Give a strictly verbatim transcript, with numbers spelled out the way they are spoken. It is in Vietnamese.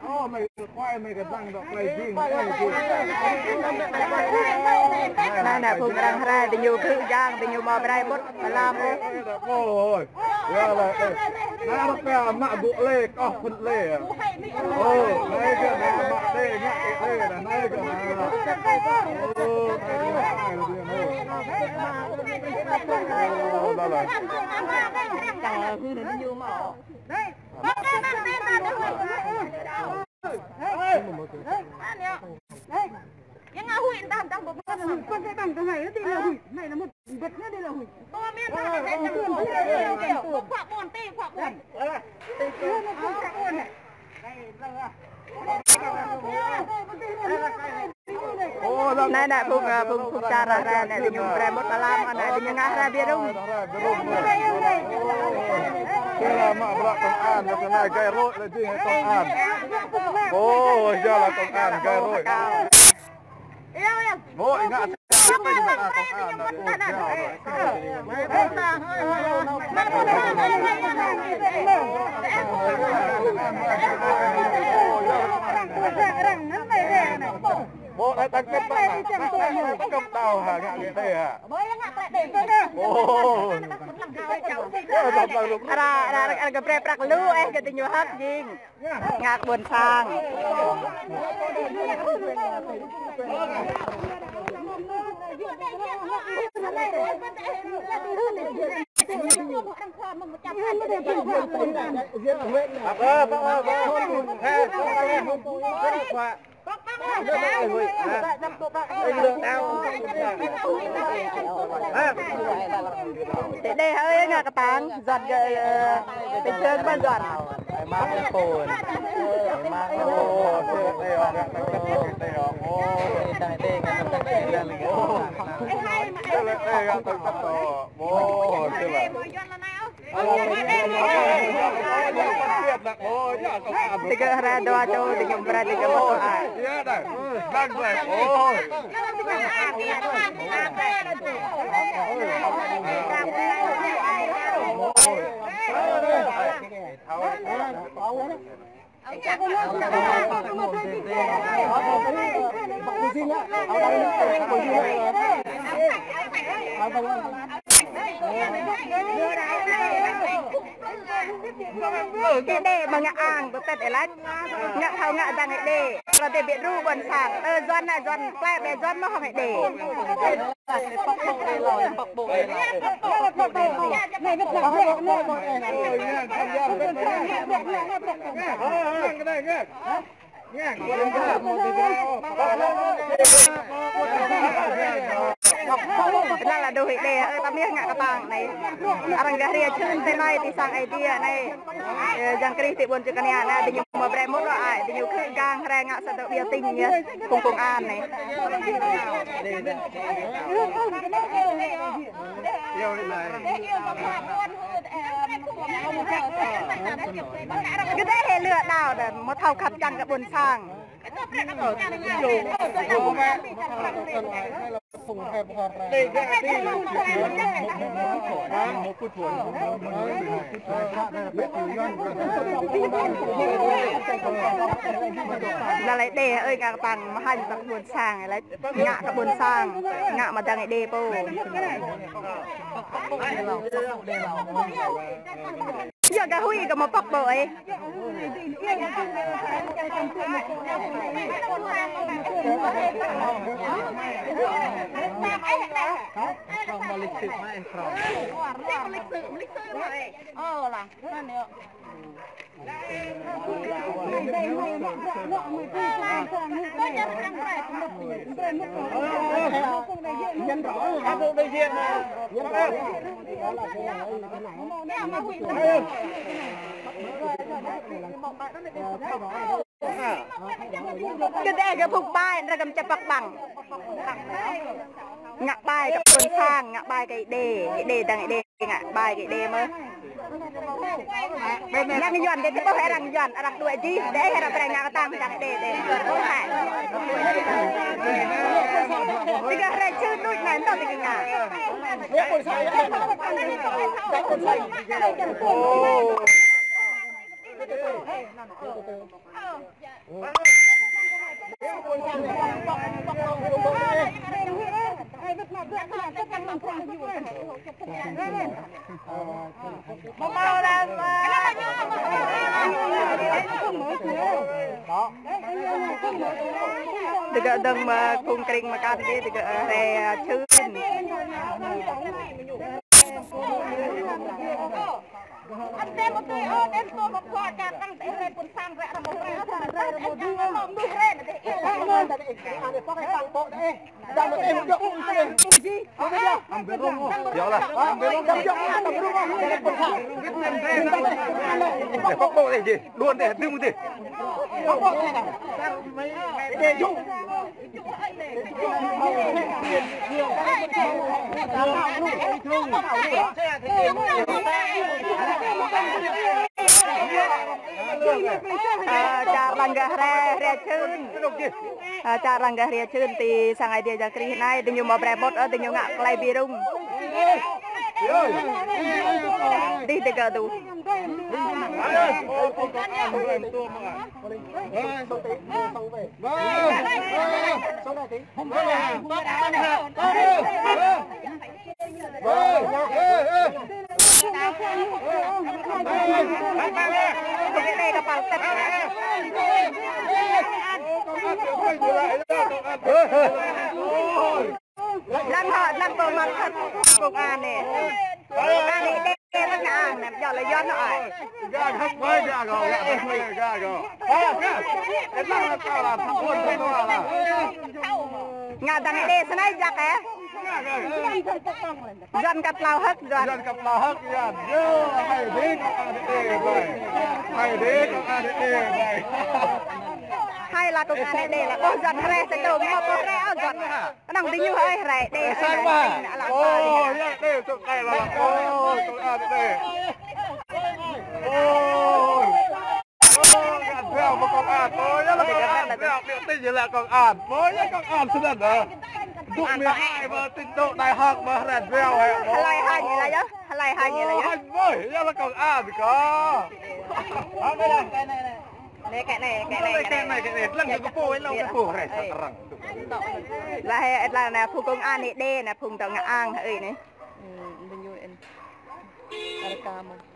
ไม่ควายไม่กระตั้งดอกไม้จริงนั่นแหละผมรังแร่ไปอยู่ครึ่งย่างไปอยู่มอไปได้หมดมาลามโอ้ยเยอะเลยน้าแปลมาบุเล่ก็คนเล่โอ้ยนายก็มาบักเล่เนี่ยเล่นะนายก็มาโอ้ยนายก็มาเลยโอ้ได้เลยแต่คือเดี๋ยวมันอยู่หมอยังเอาหุ่นตามตามบอกว่าคนใช้บังทำไมแล้วตีเราหุ่นไม่ละมุดเบ็ดเนี่ยตีเราหุ่นตัวเมียตาแดงตัวเมียเดียวขวักบอลตีขวักบอลตีตัวมันขวักบอลเนี่ยนายได้พวกพวกพวกจาระเนี่ยที่อยู่แรมดตะลามอันไหนที่ยังไงแรเบียรุ่งเวลามาบลักต้องอ่านแล้วก็นายไก่โรยเลยจริงต้องอ่านโอ้ยเจ้าเราต้องอ่านไก่โรยโอ้ยงานไม่ได้ต้องอ่านนะโอ้ยเจ้าโอ้ยตั้งเก็บตั้งกับเตาหางานเท่ฮะโอ้ยอะไรอะไรอะไรกับเปรย์ปลักลู่เองก็ติดอยู่ฮักยิงงากบนฟางเออเออเออเฮ้ย để đây hơi ngạc táng giọtเป็นเชิงบ้านgiọt มาเป็นปูนมาโอ้เตะออกเตะออกโอ้เตะเตะกันตั้งแต่เดือนเลยโอ้เตะเตะกันตั้งแต่ต่อโอ้เจ๋งเลย tiga hari dua jauh tiga berat tiga motor ah iya dah bang bang oh cái đề mà ngạ ang có tết ở lát ngạ thầu ngạ rằng cái đề rồi để biện ru bẩn sảng ơ doan này doan quay về doan nó không phải đểนั่นแหละดูเหตุเดย์เออตาเมียงะกระปังในอะไรกันเรียชื่นเต้นน้อยที่สั่งไอเดียในยังกรีติบนจุกันยานะที่อยู่มาแบรมดว่าไอที่อยู่ขึ้นกลางแรงอ่ะสตอเบียติงเนี่ยคงคงอ่านในก็ได้เห็นเลือดดาวแต่มาเท่าขัดกันกับบนสร้างอะไรเดย์เอ้ยกระปังมาให้กับบนสร้างอะไรงะกับบนสร้างงะมาดังไอเดย์โป้อยากจะหุยกับมาปักบ่อยมาลิซึมาเองครับมาลิซึมาลิซึมาเองเออล่ะนั่นเนี่ยยันร้อยครับได้เย็นนะยันร้อยก็ได้กับผูกป้ายแล้วก็จะปักบังงะป้ายกับคนสร้างงะป้ายกับเดย์เดย์ดังเดย์งะป้ายกับเดย์มั้ยรังย้อนเด็กที่เขาให้รังย้อนรังด้วยจีเด็กให้เราแปลงงานก็ตามจากเด็กเด็กโอ้ยติกะเรชื่อนุ่ยนั่นต้องติกะงานโอ้ mau ra từ cái đằng mà cùng kring mà can đi từ cái rè chư anh xem một tôi ơi em tôi một khoa cả tăng để lên quân sang vẽ là một cái ra ra một đứa mà đứa lên để em lên để anh để có cái tăng bộ đấy ra một em được gì không biết đâu anh biết không hiểu là anh biết không đâu anh biết không để quân sang để bóc bộ này gì luôn để đừng gì bóc bộ này nào để dùng Char langgah re re chun Char langgah re chun ti sangai dia jakri nai dinyu ma bremot dinyu ngak klai birung đi từ từ đủ cái này kapal tết lần họ lần tôi mang thật cùng an nè an nè đê đê nó ngang nè giờ là do nó ở ra hấp mới ra rồi ra mới ra rồi cái này là sao là thằng quân thằng nó là ngà đằng đê thế này giặc á dân cặp lao hết dân dân cặp lao hết dân dơ hay đi đê vậy hay đi đê vậy hay là cùng anh đây là con dân re sẽ đồ mua con re ở giọt đang tính như hơi re đây sang mà ôi đây tụi này là ôi tụi anh đây ôi gạt theo một con ạt ôi nhá là con ạt theo biểu tình như là con ạt mới nhá con ạt xưa đó đụng mười hai mà tinh độ đại học mà gạt theo hay hay hai như là chứ hay hai như là chứ anh mới nhá là con ạt có đây này đây này này cái này cái này cái này cái này lần cái phố ấy lâu cái phố này sẵn răng là là là phụ công an này đê là phùng tàu ngã an ấy này ừ, bên dưới em, ada kamar.